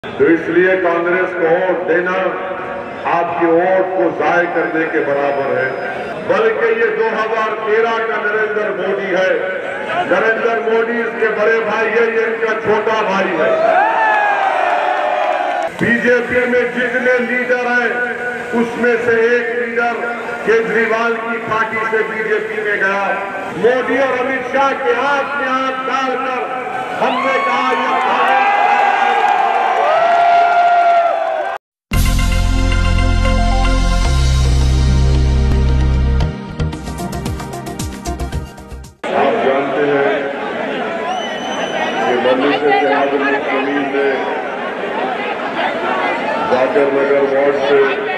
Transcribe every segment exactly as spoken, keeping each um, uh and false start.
तो इसलिए कांग्रेस को वोट देना आपके वोट को जाय करने के बराबर है। बल्कि ये दो हज़ार तेरह का नरेंद्र मोदी है। नरेंद्र मोदी इसके बड़े भाई है, ये इनका छोटा भाई है। बीजेपी में जितने लीडर हैं उसमें से एक लीडर केजरीवाल की पार्टी से बीजेपी में गया। मोदी और अमित शाह के हाथ में हाथ डालकर हमने कहा ये जाकर नगर वार्ड से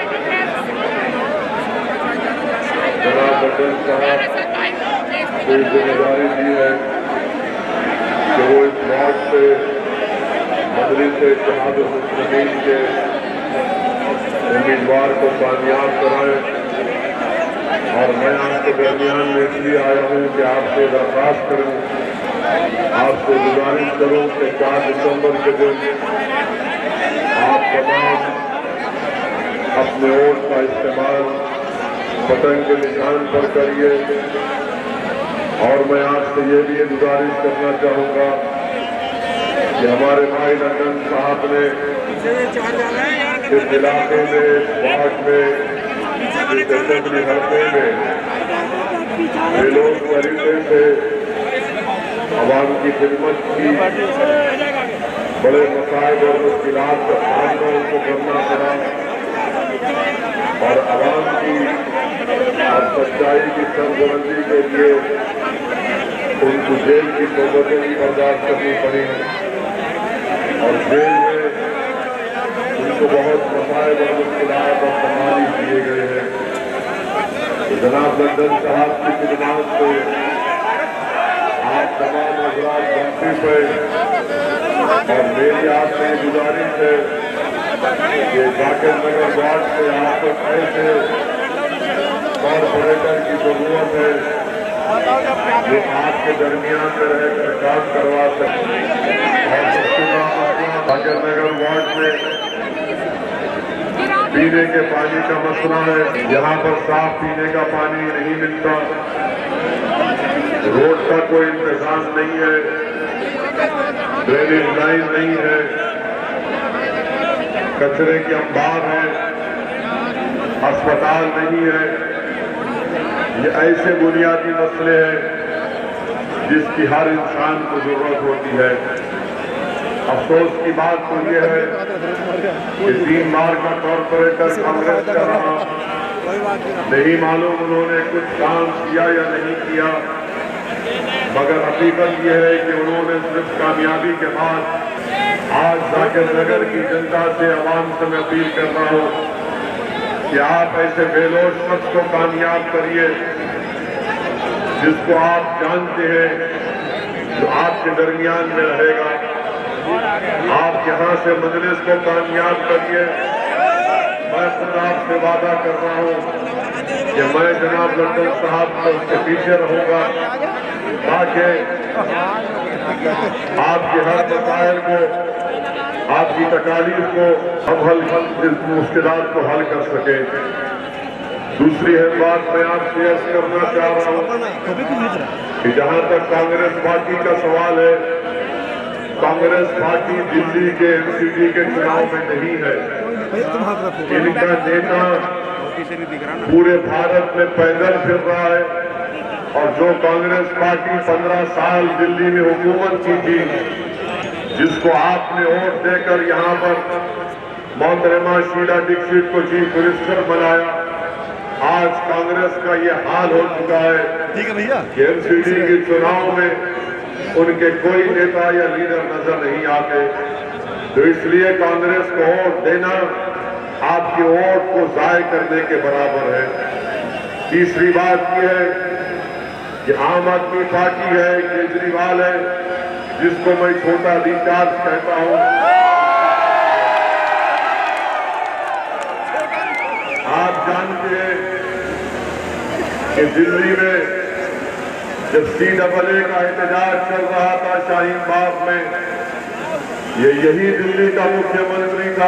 जनाब बटन साहब को जिम्मेदारी दी है कि वो इस वार्ड से मदरी से शहादत मुस्लिमीन के उम्मीदवार को कामयाब कराएं। और मैं आपके दरमियान में इसलिए आया हूँ कि आपसे दरख्वास्त करूँ, आपसे गुजारिश करूँ कि चार दिसंबर के दिन आप तमाम अपने वोट का इस्तेमाल बटन के निशान पर करिए। और मैं आपसे ये भी गुजारिश करना चाहूँगा कि हमारे भाई नंदन साहब ने इस इलाके में, इस वार्ड में, इस असेंबली हल्के में ये लोग तरीके से आवाम की खिदमत की, बड़े मसाइल और मुश्किलात का सामना उनको करना पड़ा और आवाम की और सच्चाई की सरबुलंदी के लिए उनको जेल की नौबतें भी बर्दाश्त करनी पड़ी और जेल में उनको बहुत मसाइल और मुश्किलात और तमाम दिए गए हैं। तो जनाब नंदन साहब की खिदमत से आप तमाम हजरात गलती पे और मेरी आपसे गुजारिश है कि जाकिर नगर वार्ड से आपको ऐसे कॉर्पोरेटर की जरूरत है जो आपके दरमियान में रहकर काम करवा सके। और सबसे बड़ा मसला जाकिर नगर वार्ड में पीने के पानी का मसला है। यहाँ पर साफ पीने का पानी नहीं मिलता, रोड का कोई इंतजाम नहीं है, ड्रेनेज लाइन नहीं है, कचरे के अंबार है, अस्पताल नहीं है। ये ऐसे बुनियादी मसले हैं जिसकी हर इंसान को जरूरत होती है। अफसोस की बात तो ये है कि तीन बार का कॉर्पोरेटर कांग्रेस का रहा, नहीं मालूम उन्होंने कुछ काम किया या नहीं किया, मगर हकीकत यह है कि उन्होंने सिर्फ कामयाबी के बाद आज जाकिर नगर की जनता से, आवाम से मैं अपील कर रहा हूँ कि आप ऐसे बेलोश शख्स को कामयाब करिए जिसको आप जानते हैं, जो आपके दरमियान में रहेगा। आप यहाँ से मजलिस को कामयाब करिए। मैं खुद आपसे वादा कर रहा हूँ कि मैं जनाब नंदन साहब को उसके पीछे रहूंगा ताकि आपके हर मसाइल को, आपकी तकालीफ को हम हल इस मुश्किलात को हल कर सके। दूसरी है बात मैं आपसे अर्ज करना चाह रहा हूँ कि जहाँ तक कांग्रेस पार्टी का सवाल है, कांग्रेस पार्टी दिल्ली के एमसीडी के चुनाव में नहीं है। इनका नेता पूरे भारत में पैदल फिर रहा है और जो कांग्रेस पार्टी पंद्रह साल दिल्ली में हुकूमत की थी, जिसको आपने वोट देकर यहाँ पर मोहतरमा शीला दीक्षित को चीफ मिनिस्टर बनाया, आज कांग्रेस का ये हाल हो चुका है। ठीक है भैया, एमसीडी के चुनाव में उनके कोई नेता या लीडर नजर नहीं आते। तो इसलिए कांग्रेस को वोट देना आपके वोट को जाय करने के बराबर है। तीसरी बात यह है कि आम आदमी पार्टी है, केजरीवाल है, जिसको मैं छोटा रिचार्ज कहता हूं। आप जानते हैं कि दिल्ली में जब सी डबल ए का एहतजाज चल रहा था शाहीन बाग में, ये यही दिल्ली का मुख्यमंत्री था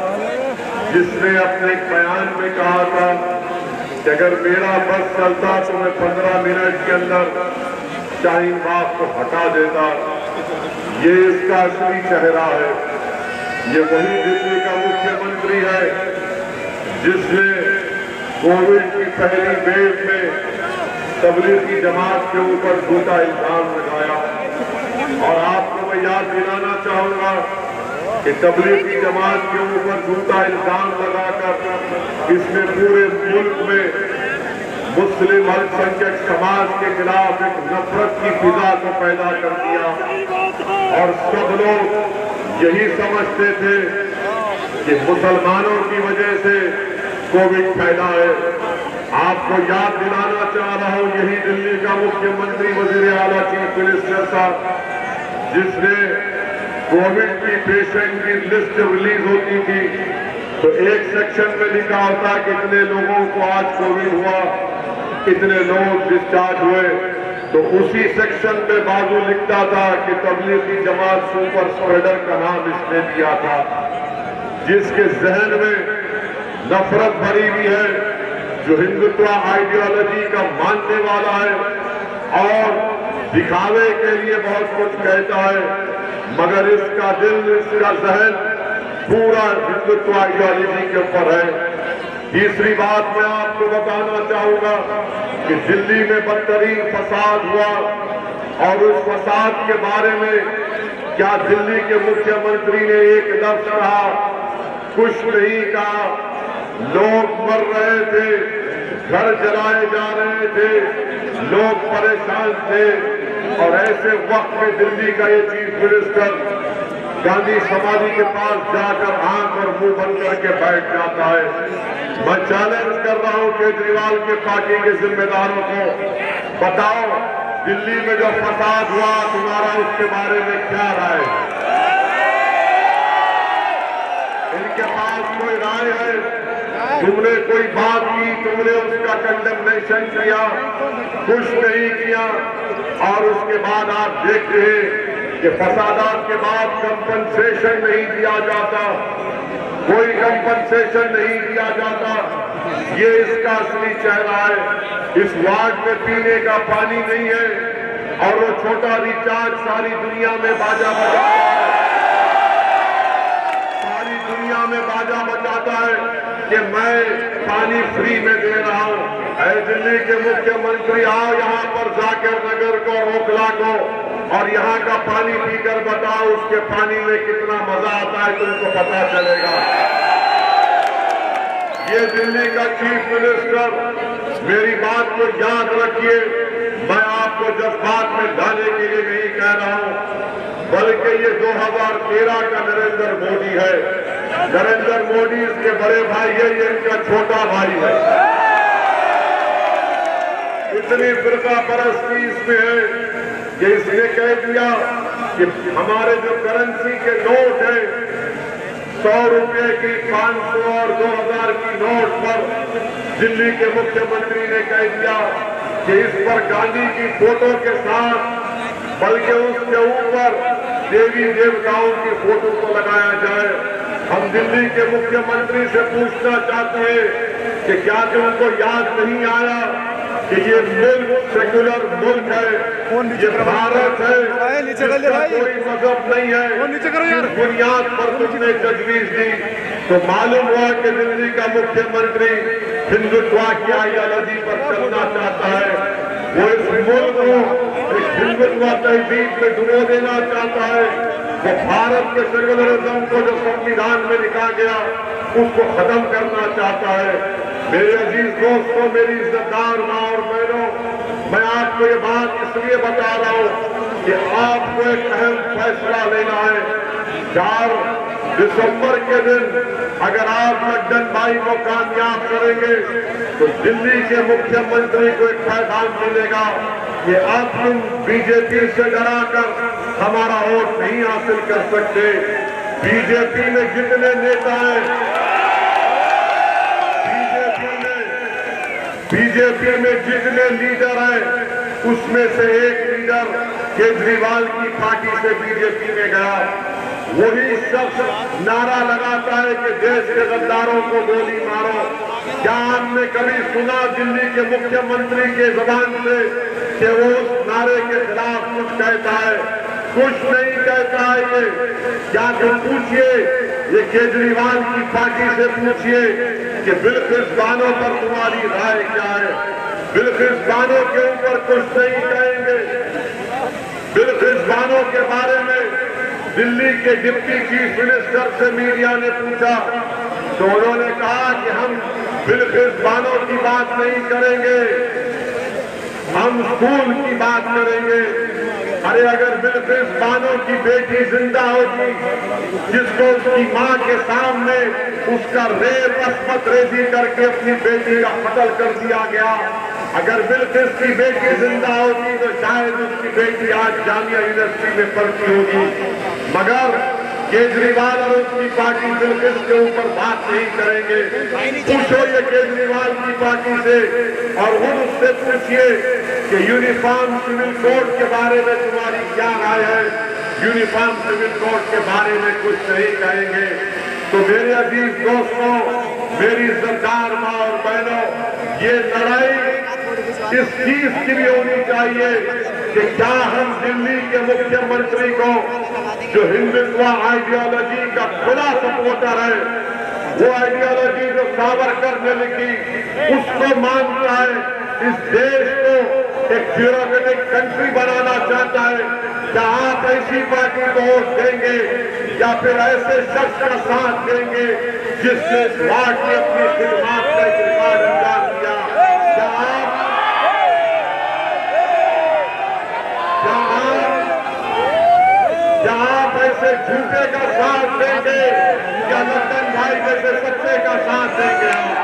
जिसने अपने एक बयान में कहा था कि अगर मेरा बस चलता तो मैं पंद्रह मिनट के अंदर शाहीन बाग को हटा देता। ये इसका असली चेहरा है। ये वही दिल्ली का मुख्यमंत्री है जिसने कोविड की पहली वेव में तबलीगी जमात के ऊपर झूठा इल्जाम लगाया। और आपको मैं याद दिलाना चाहूंगा कि तबलीगी जमात के ऊपर झूठा इल्जाम लगाकर इसने पूरे मुल्क में मुस्लिम अल्पसंख्यक समाज के खिलाफ एक नफरत की फिजा को पैदा कर दिया। और सब लोग यही समझते थे कि मुसलमानों की वजह से कोविड फैला है। आपको याद दिलाना चाह रहा हूं, यही दिल्ली का मुख्यमंत्री वजीर आला चीफ मिनिस्टर साहब जिसने कोविड की पेशेंट की लिस्ट जब रिलीज होती थी तो एक सेक्शन में लिखा होता कि इतने लोगों को आज कोविड हुआ, इतने लोग डिस्चार्ज हुए, तो उसी सेक्शन में बाजू लिखता था कि तबलीगी जमात सुपर स्प्रेडर का नाम इसने दिया था। जिसके जहन में नफरत भरी हुई है, जो हिंदुत्व आइडियोलॉजी का मानने वाला है और दिखावे के लिए बहुत कुछ कहता है, मगर इसका दिल, इसका जहन पूरा हिंदुत्व आइडियोलॉजी के ऊपर है। तीसरी बात मैं आपको बताना चाहूंगा कि दिल्ली में बदतरीन फसाद हुआ और उस फसाद के बारे में क्या दिल्ली के मुख्यमंत्री ने एक लफ्ज कहा? कुछ नहीं कहा। लोग मर रहे थे, घर जलाए जा रहे थे, लोग परेशान थे और ऐसे वक्त में दिल्ली का ये चीफ मिनिस्टर गांधी समाधि के पास जाकर आंख और मुंह बंद करके बैठ जाता है। मैं चैलेंज कर रहा हूं केजरीवाल के पार्टी के जिम्मेदारों को, बताओ दिल्ली में जो फसाद हुआ तुम्हारा उसके बारे में क्या राय है? इनके पास कोई राय है? तुमने कोई बात की, तुमने उसका कंडेमनेशन किया, कुछ नहीं किया। और उसके बाद आप देखते हैं कि फसादात के बाद कंपनसेशन नहीं दिया जाता, कोई कंपनसेशन नहीं दिया जाता। ये इसका असली चेहरा है। इस वार्ड में पीने का पानी नहीं है और वो छोटा रिचार्ज सारी दुनिया में बाजा बजाता है, सारी दुनिया में बाजा बजाता है कि मैं पानी फ्री में दे रहा हूं। ऐ दिल्ली के मुख्यमंत्री, आओ यहां पर जाकिर नगर को, ओखला को और यहां का पानी पीकर बताओ उसके पानी में कितना मजा आता है, तुमको पता चलेगा। ये दिल्ली का चीफ मिनिस्टर, मेरी बात को याद रखिए, मैं आपको जज्बात में डालने के लिए नहीं कह रहा हूं, बल्कि ये दो हज़ार तेरह का नरेंद्र मोदी है। नरेंद्र मोदी इसके बड़े भाई है, ये इनका छोटा भाई है। इतनी फिरका परस्ती इसमें है कि इसने कह दिया कि हमारे जो करेंसी के नोट है, सौ रुपए की, पांच सौ और दो हजार की नोट पर दिल्ली के मुख्यमंत्री ने कह दिया कि इस पर गांधी की फोटो के साथ, बल्कि उसके ऊपर देवी देवताओं की फोटो को लगाया जाए। हम दिल्ली के मुख्यमंत्री से पूछना चाहते हैं कि क्या तुमको याद नहीं आया कि ये मुल्क सेक्युलर मुल्क है, ये भारत है, जिसका कोई मजहब नहीं है, जिस बुनियाद पर तुमने तजवीज दी। तो मालूम हुआ कि दिल्ली का मुख्यमंत्री हिंदुत्व की आइडियोलॉजी पर चलना चाहता है। वो इस मुल्क को एक हिंदुत्व तहजीब में डुबो देना चाहता है। वो भारत के सेक्युलरिज्म को जो संविधान में लिखा गया उसको खत्म करना चाहता है। मेरे अजीज दोस्तों, मेरी इज्जतदार माँ और बहनों, मैं आपको ये बात इसलिए बता रहा हूं कि आपको एक अहम फैसला लेना है। चार दिसंबर के दिन अगर आप लड्डन भाई को कामयाब करेंगे तो दिल्ली के मुख्यमंत्री को एक पैगाम मिलेगा कि अब तुम बीजेपी से डराकर हमारा वोट नहीं हासिल कर सकते। बीजेपी में जितने नेता हैं, बीजेपी में जितने लीडर हैं, उसमें से एक लीडर केजरीवाल की पार्टी से बीजेपी में गया। वही शख्स नारा लगाता है कि देश के गद्दारों को गोली मारो। क्या आपने कभी सुना दिल्ली के मुख्यमंत्री के जबान से कि वो उस नारे के खिलाफ कुछ कहता है? कुछ नहीं कहता है ये। क्या तुम पूछिए, ये केजरीवाल की पार्टी से पूछिए कि बिल्किस बानो पर तुम्हारी राय क्या है? बिल्किस बानो के ऊपर कुछ नहीं कहेंगे। बिल्किस बानो के बारे में दिल्ली के डिप्टी चीफ मिनिस्टर से मीडिया ने पूछा तो उन्होंने कहा कि हम बिल्किस बानो की बात नहीं करेंगे, हम स्कूल की बात करेंगे। अरे अगर बिल्किस बानो की बेटी जिंदा होती, जिसको उसकी मां के सामने उसका रेप अस्मत रेजी करके अपनी बेटी का कत्ल कर दिया गया, अगर बिल्किस की बेटी जिंदा होती तो शायद उसकी बेटी आज जामिया यूनिवर्सिटी में पढ़ती होगी। मगर केजरीवाल और उसकी पार्टी बिल्किस के ऊपर बात नहीं करेंगे। पूछो ये केजरीवाल की पार्टी से और खुद उससे पूछिए कि यूनिफॉर्म सिविल कोड के बारे में तुम्हारी क्या राय है? यूनिफॉर्म सिविल कोड के बारे में कुछ नहीं कहेंगे। तो मेरे अजीज दोस्तों, मेरी सरकार माँ और बहनों, ये लड़ाई इस चीज की भी होनी चाहिए कि क्या हम दिल्ली के मुख्यमंत्री को, जो हिंदुत्व आइडियोलॉजी का खुला सपोर्टर है, वो आइडियोलॉजी जो सावरकर ने लिखी, उसको मानता है, इस देश को एक ब्यूरोक्रेटिक कंट्री बनाना चाहता है, क्या आप ऐसी पार्टी को वोट देंगे या फिर ऐसे शख्स का साथ देंगे जिसने इस वार्ड में अपनी खिदमत का रिकॉर्ड अंजाम दिया? क्या आप क्या आप क्या आप ऐसे झूठे का साथ देंगे या लंदन भाई जैसे सच्चे का साथ देंगे? आप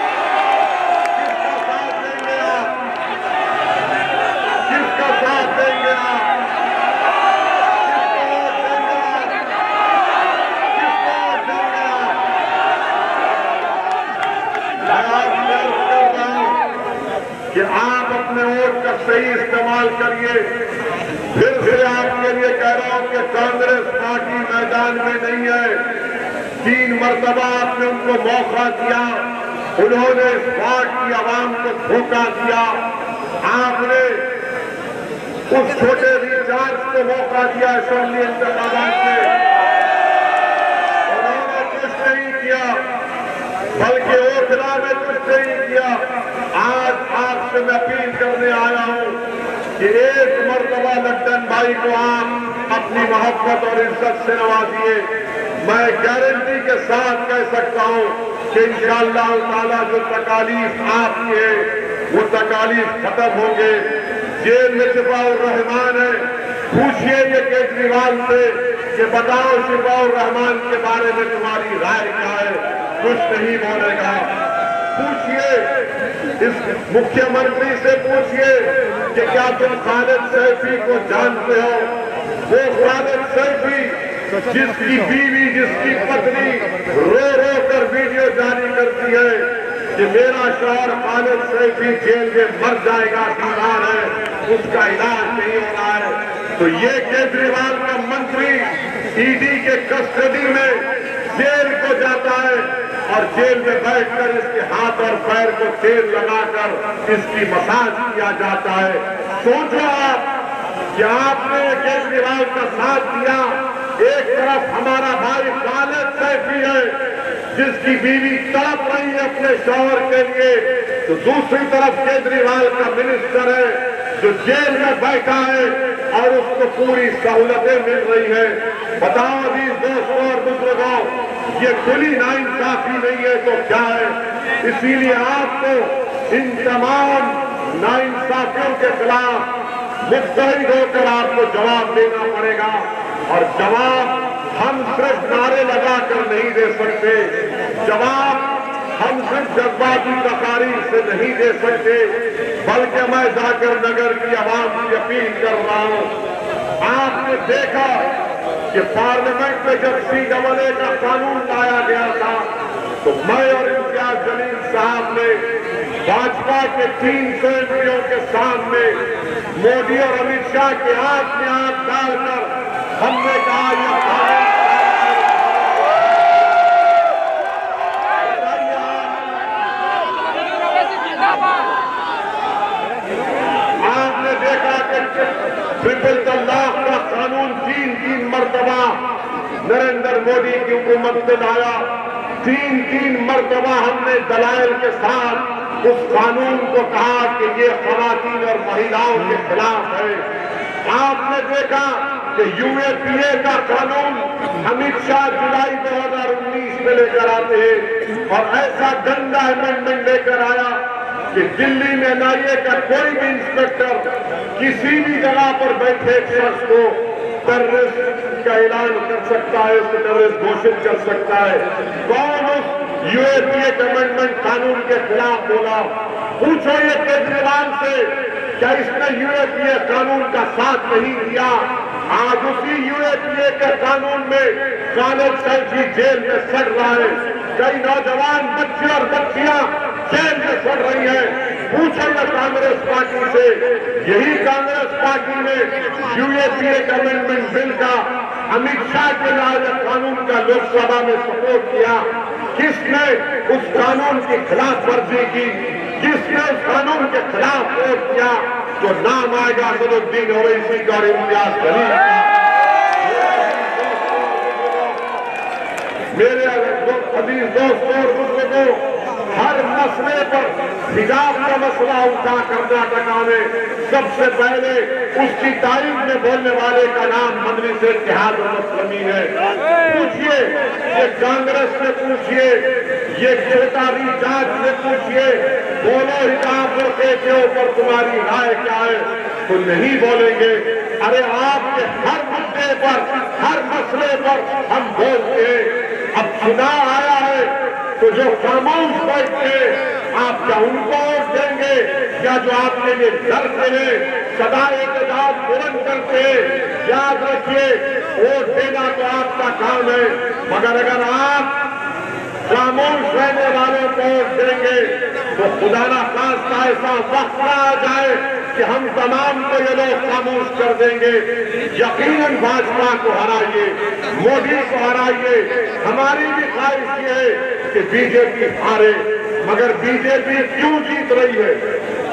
किसका साथ देंगे? आप किसका साथ देंगे? आप कि आप अपने वोट का सही इस्तेमाल करिए। फिर से आपके लिए कह रहा हूं कि कांग्रेस पार्टी मैदान में नहीं है। तीन मर्तबा आपने उनको मौका दिया, उन्होंने इस वार्ड की आवाम को धोखा दिया। आपने उस छोटे रिचार्ज को मौका दिया असेंबली इंतखाबात में, उन्होंने कुछ नहीं किया, बल्कि ओखला में कुछ नहीं किया। आज आपसे मैं अपील करने आया हूं कि एक मर्तबा लड्डन भाई को आप अपनी मोहब्बत और इज्जत से नवाजिए। मैं गारंटी के साथ कह सकता हूं कि इंशाअल्लाह ताला जो तकालीफ आपकी है वो तकालीफ खत्म होंगे। जेल में शिफाउर रहमान है, पूछिए ये केजरीवाल से कि बताओ शिफाउर रहमान के बारे में तुम्हारी राय क्या है? कुछ नहीं बोलेगा। पूछिए इस मुख्यमंत्री से, पूछिए कि क्या तुम खालिद सैफी को जानते हो? वो खालिद सैफी जिसकी बीवी, जिसकी पत्नी रो रो कर वीडियो जारी करती है कि मेरा शौहर खालिद सैफी जेल में मर जाएगा, बीमार है, उसका इलाज नहीं हो रहा है। तो ये केजरीवाल का मंत्री ईडी के कस्टडी में जेल को जाता है और जेल में बैठकर इसके हाथ और पैर को तेल लगाकर इसकी मसाज किया जाता है। सोचो आप कि आपने केजरीवाल का साथ दिया। एक तरफ हमारा भाई खालिद सैफी है जिसकी बीवी तड़प रही है अपने शौहर के लिए, तो दूसरी तरफ केजरीवाल का मिनिस्टर है जो जेल में बैठा है और उसको पूरी सहूलतें मिल रही है। बताओ अभी दोस्तों और बुजुर्गों, ये खुली नाइंसाफी नहीं है तो क्या है? इसीलिए आपको इन तमाम नाइंसाफियों के खिलाफ मुस्तैद होकर आपको जवाब देना पड़ेगा। और जवाब हम सिर्फ नारे लगाकर नहीं दे सकते, जवाब हम सिर्फ जज्बाती तकारीर से नहीं दे सकते, बल्कि मैं जाकर नगर की आवाम की अपील कर रहा हूं। आपने देखा कि पार्लियामेंट में जब सी डबल ए का कानून लाया गया था तो मैं और इम्तियाज जलील साहब ने भाजपा के तीन सौ एमपीओं के सामने मोदी और अमित शाह के हाथ में हाथ डालकर हमने कहा यह फिर तलाक का कानून तीन तीन मरतबा नरेंद्र मोदी की हुकूमत ने लाया। तीन तीन मरतबा हमने दलाइल के साथ उस कानून को कहा कि ये खवातीन और महिलाओं के खिलाफ है। आपने देखा कि यूएपीए का कानून अमित शाह जुलाई दो हजार उन्नीस में लेकर आते हैं और ऐसा गंदा अमेंडमेंट लेकर आया कि दिल्ली में एनआईए का कोई भी इंस्पेक्टर किसी भी जगह पर बैठे एक शख्स को टेररिस्ट का ऐलान कर सकता है, उसको टेररिस्ट घोषित कर सकता है। कौन उस यूएपीए अमेंडमेंट कानून के खिलाफ बोला? पूछो ये केजरीवाल से, क्या इसने यूएपीए कानून का साथ नहीं दिया? आज उसी यूएपीए के कानून में खालिद सैफी जेल में सड़ रहा है। कई नौजवान बच्चे और बच्चियां जेल में सड़ रही हैं। पूछो ये कांग्रेस पार्टी से, यही कांग्रेस पार्टी ने यूएपीए अमेंडमेंट बिल का अमित शाह के लाए कानून का लोकसभा में सपोर्ट किया। किसने उस कानून की खिलाफ वर्जी की? किसने उस कानून के खिलाफ वोट किया? तो नाम आएगा असदुद्दीन ओवैसी का और इम्तियाज खलील का। मेरे अजीज दोस्तों और बुजुर्गों, हर मसले पर हिजाब का मसला उठा कर्नाटका में सबसे पहले उसकी तारीफ में बोलने वाले का नाम मजलिस इत्तेहाद मुस्लिमीन है। पूछिए, ये कांग्रेस से पूछिए, ये केतारी जाट से पूछिए, बोलो हिजाब के ऊपर तुम्हारी राय क्या है? तो नहीं बोलेंगे। अरे आपके हर मुद्दे पर, हर मसले पर हम बोलते हैं। अब चुनाव आया है तो जो खामोश बैठे आप क्या उनको वोट देंगे या जो आपके लिए डरते हैं, सदा एतजाज बुलंद करते हैं? याद रखिए, वोट देना तो आपका काम है, मगर अगर आप खामोश रहने वालों को वोट देंगे तो खुदा ना खास्ता ऐसा वक्त आ जाए कि हम तमाम को ये लोग खामोश कर देंगे। यकीनन भाजपा को हराइए, मोदी को हराइए। हमारी भी ख्वाहिश ये है कि बीजेपी हारे, मगर बीजेपी क्यों जीत रही है?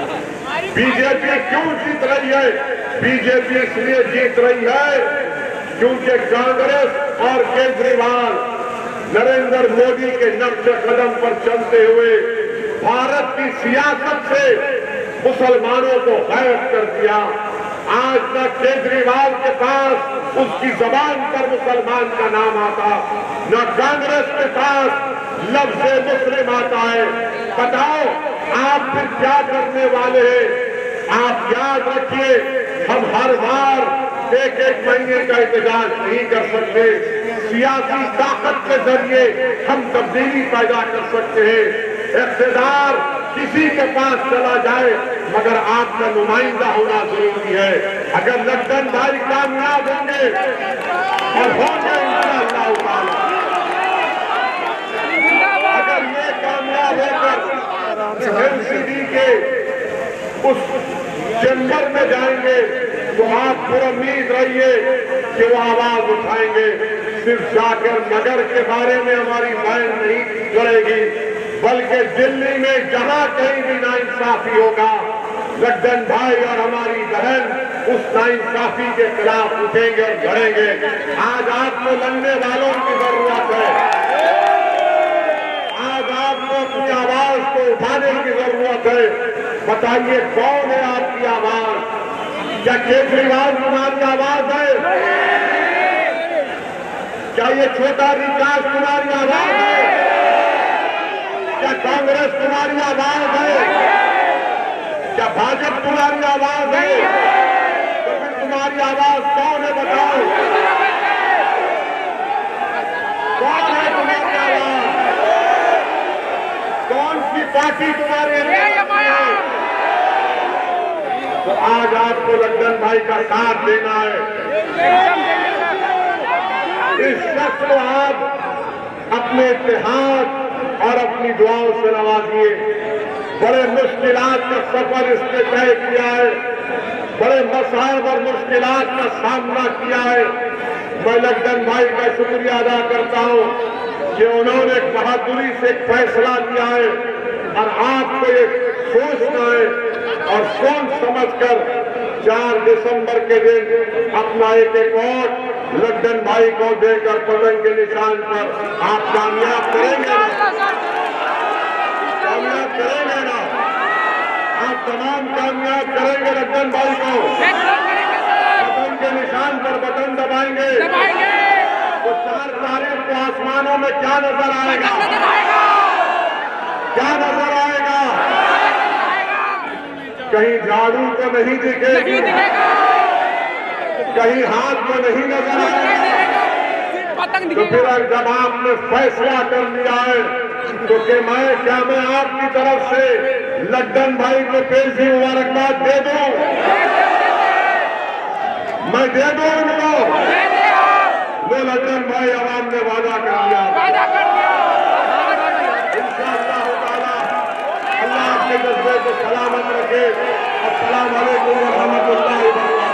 बीजेपी क्यों जीत रही है? बीजेपी इसलिए जीत रही है क्योंकि कांग्रेस और केजरीवाल नरेंद्र मोदी के नक्श कदम पर चलते हुए भारत की सियासत से मुसलमानों को गायब कर दिया। आज तक केजरीवाल के पास उसकी जबान पर मुसलमान का नाम आता, न कांग्रेस के पास लफ्ज़ मुस्लिम आता है। बताओ आप फिर क्या करने वाले हैं? आप याद रखिए, हम हर बार एक एक महीने का इंतजार नहीं कर सकते। सियासी ताकत के जरिए हम तब्दीली पैदा कर सकते हैं। इख्तियार किसी के पास चला जाए, मगर आपका नुमाइंदा होना जरूरी है। अगर लखन भाई कामयाब होंगे और होंगे इंशाअल्लाह ताला, अगर ये कामयाब होकर एनसीडी के उस चैम्बर में जाएंगे तो आप पुरुम्मीद रहिए कि वो आवाज उठाएंगे। सिर्फ जाकर नगर के बारे में हमारी बैन नहीं जुड़ेगी, बल्कि दिल्ली में जहां कहीं भी नाइंसाफी होगा, लखन भाई और हमारी बहन उस नाइंसाफी के खिलाफ उठेंगे और लड़ेंगे। आज आपको लड़ने वालों की जरूरत है। आज आपको अपनी आवाज को उठाने की जरूरत है। बताइए कौन है आपकी आवाज? क्या केजरीवाल तुम्हारी आवाज है? क्या ये छोटा विकास तुम्हारी आवाज है? क्या कांग्रेस तुम्हारी आवाज है? क्या भाजपा तुम्हारी आवाज है? तो फिर तुम्हारी आवाज कौन है? बताओ कौन है तुम्हारी आवाज? कौन सी पार्टी तुम्हारे है? तो आज आपको लखन भाई का साथ देना है। इस शख्स को आप अपने इत्तेहाद और अपनी दुआओं से नवाजिए। बड़े मुश्किलात का सफर इसने तय किया है, बड़े मसाइब और मुश्किलात का सामना किया है। मैं लखन भाई का शुक्रिया अदा करता हूं कि उन्होंने बहादुरी से एक फैसला लिया है और आपको ये सोचना है और सोच समझकर चार दिसंबर के दिन अपना एक एक वोट लड्डन भाई को देकर पतंग के निशान पर आप कामयाब करेंगे ना? कामयाब करेंगे ना? आप तमाम कामयाब करेंगे लड्डन भाई को? पतंग के निशान पर बटन दबाएंगे तो चार तारीख को आसमानों में क्या नजर आएगा? क्या नजर आएगा? कहीं झाड़ू तो नहीं दिखेगी, कहीं हाथ में नहीं नजर आएगा। तो फिर जब आपने फैसला कर लिया है तो कि मैं क्या मैं आपकी तरफ से लड्डन भाई को पेशी मुबारकबाद दे दूं? मैं दे दूं उनको? वो लड्डन भाई आवाम ने वादा कर लिया। इंशाअल्लाह ताला अल्लाह आपके जज्बे को सलामत रखे। अस्सलाम वालेकुम व रहमतुल्लाहि व बरकातहू।